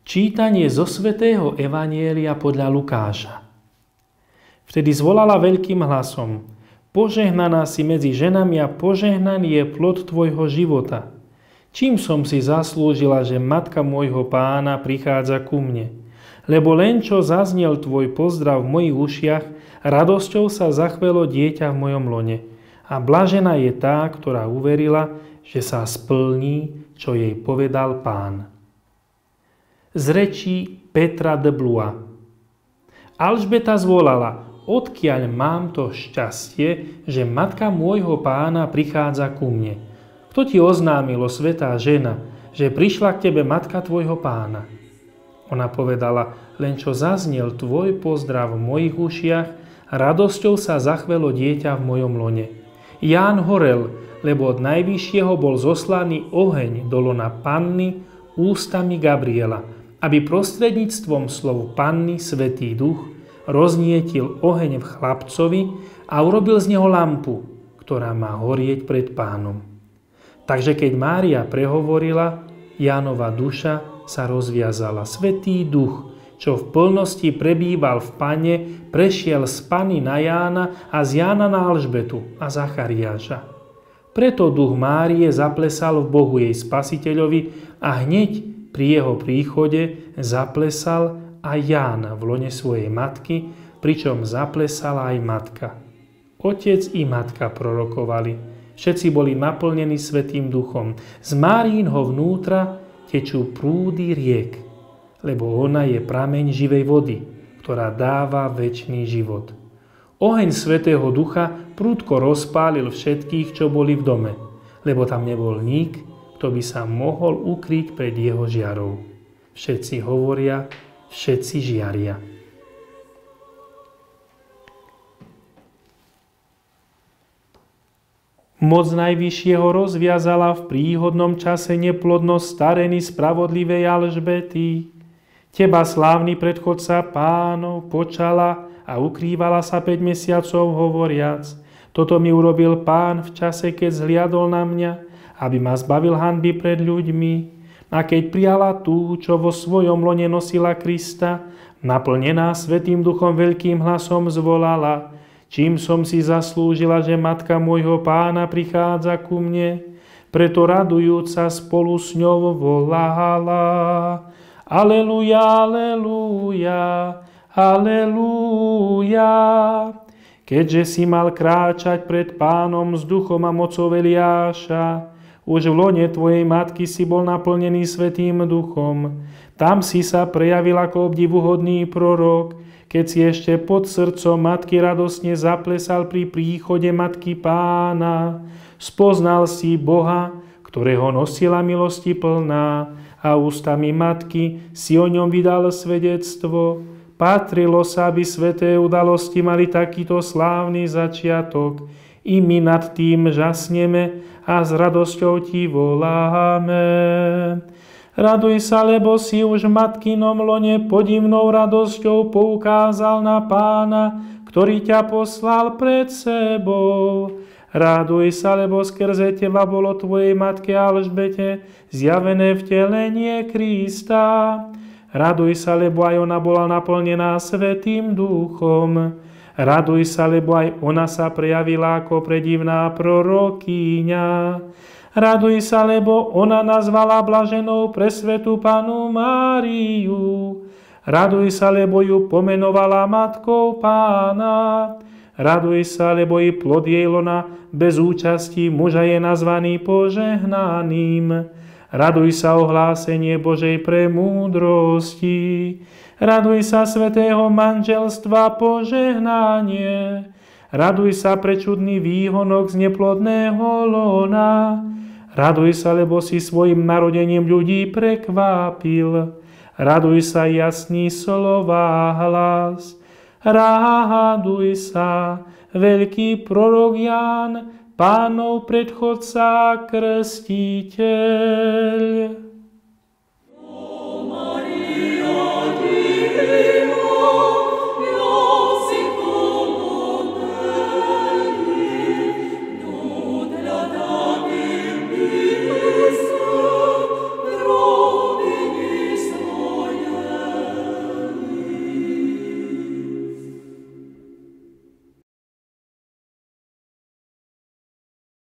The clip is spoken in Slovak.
Čítanie zo svätého Evanjelia podľa Lukáša. Vtedy zvolala veľkým hlasom: Požehnaná si medzi ženami a požehnaný je plod tvojho života. Čím som si zaslúžila, že matka môjho pána prichádza ku mne? Lebo len čo zaznel tvoj pozdrav v mojich ušiach, radosťou sa zachvelo dieťa v mojom lone. A blažená je tá, ktorá uverila, že sa splní, čo jej povedal Pán. Z rečí Petra de Blois. Alžbeta zvolala: Odkiaľ mám to šťastie, že matka môjho pána prichádza ku mne? Kto ti oznámil, svätá žena, že prišla k tebe matka tvojho pána? Ona povedala: Len čo zaznel tvoj pozdrav v mojich ušiach, radosťou sa zachvelo dieťa v mojom lone. Ján horel, lebo od Najvyššieho bol zoslaný oheň do lona Panny ústami Gabriela, aby prostredníctvom slov Panny Svätý Duch roznietil oheň v chlapcovi a urobil z neho lampu, ktorá má horieť pred Pánom. Takže keď Mária prehovorila, Jánova duša sa rozviazala. Svätý Duch, čo v plnosti prebýval v Pane, prešiel z Panny na Jána a z Jána na Alžbetu a Zachariáša. Preto duch Márie zaplesal v Bohu jej Spasiteľovi a hneď pri jeho príchode zaplesal aj Ján v lone svojej matky, pričom zaplesala aj matka. Otec i matka prorokovali. Všetci boli naplnení Svätým Duchom. Z Márínho vnútra tečú prúdy riek, lebo ona je prameň živej vody, ktorá dáva večný život. Oheň Svätého Ducha prudko rozpálil všetkých, čo boli v dome, lebo tam nebol nik, kto by sa mohol ukryť pred jeho žiarou. Všetci hovoria, všetci žiaria. Moc Najvyššieho rozviazala v príhodnom čase neplodnosť starený spravodlivej Alžbety. Teba, slávny predchodca Pánov, počala a ukrývala sa 5 mesiacov, hovoriac: Toto mi urobil Pán v čase, keď zhliadol na mňa, aby ma zbavil hanby pred ľuďmi. A keď prijala tú, čo vo svojom lone nosila Krista, naplnená Svätým Duchom veľkým hlasom zvolala: Čím som si zaslúžila, že matka môjho pána prichádza ku mne? Preto radujúca spolu s ňou volala: Aleluja, aleluja, aleluja. Keďže si mal kráčať pred Pánom s duchom a mocou Eliáša, už v lone tvojej matky si bol naplnený Svätým Duchom. Tam si sa prejavil ako obdivuhodný prorok, keď si ešte pod srdcom matky radosne zaplesal pri príchode matky Pána. Spoznal si Boha, ktorého nosila milosti plná, a ústami matky si o ňom vydal svedectvo. Patrilo sa, aby sväté udalosti mali takýto slávny začiatok. I my nad tým žasneme a s radosťou ti voláme. Raduj sa, lebo si už v matkinom lone podivnou radosťou poukázal na Pána, ktorý ťa poslal pred sebou. Raduj sa, lebo skrze teba bolo tvojej matke Alžbete zjavené vtelenie Krista. Raduj sa, lebo aj ona bola naplnená Svätým Duchom. Raduj sa, lebo aj ona sa prejavila ako predivná prorokýňa. Raduj sa, lebo ona nazvala blaženou presvätú Pannu Máriu. Raduj sa, lebo ju pomenovala matkou Pána. Raduj sa, lebo i plod jej lona bez účasti muža je nazvaný požehnaným. Raduj sa, ohlásenie Božej premúdrosti. Raduj sa, svätého manželstva požehnanie. Raduj sa, prečudný výhonok z neplodného lona. Raduj sa, lebo si svojim narodením ľudí prekvápil. Raduj sa, jasný slová hlas. Raduj sa, veľký prorok Ján, Pánov predchodca, krstiteľ.